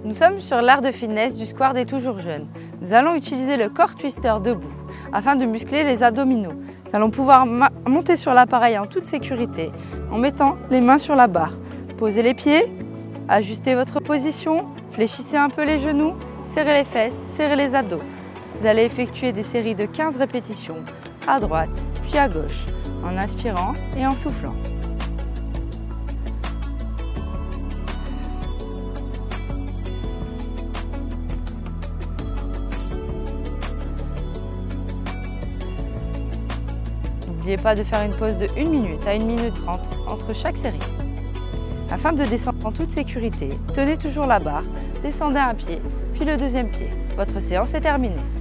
Nous sommes sur l'art de fitness du square des Toujours Jeunes. Nous allons utiliser le core twister debout afin de muscler les abdominaux. Nous allons pouvoir monter sur l'appareil en toute sécurité en mettant les mains sur la barre. Posez les pieds, ajustez votre position, fléchissez un peu les genoux, serrez les fesses, serrez les abdos. Vous allez effectuer des séries de 15 répétitions à droite puis à gauche en inspirant et en soufflant. N'oubliez pas de faire une pause de 1 minute à 1 minute 30 entre chaque série. Afin de descendre en toute sécurité, tenez toujours la barre, descendez un pied, puis le deuxième pied. Votre séance est terminée.